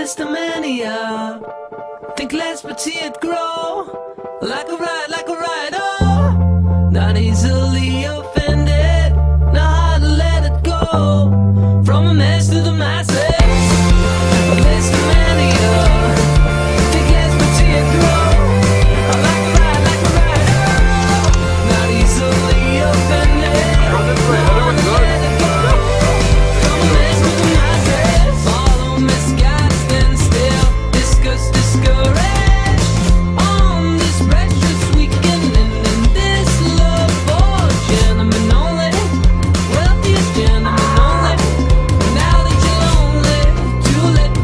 list of mania. Think less but see it grow. Like a ride, oh. Not easily offended, not hard to let it go. From a mess to the masses, a list of mania. Think less but see it grow. Like a ride, oh. Not easily offended, not hard to let it go. From a mess to the masses, follow misguided, stand still, discuss, discouraged. On this precious weekend and in this love for gentlemen only, wealthiest gentlemen only. Now that you're lonely, too late,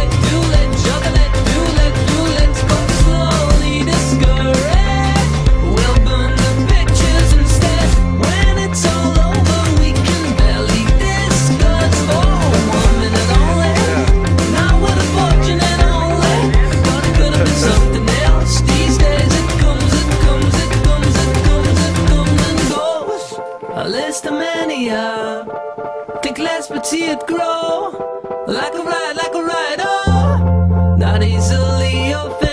chocolate, go slowly discouraged. We'll burn the pictures instead. When it's all over, we can barely discuss for 1 minute only. Not with a fortune and only, but it could have been something else. These days it comes and goes. A list of mania. Think less but see it grow. Like a ride, oh. Not easily offended.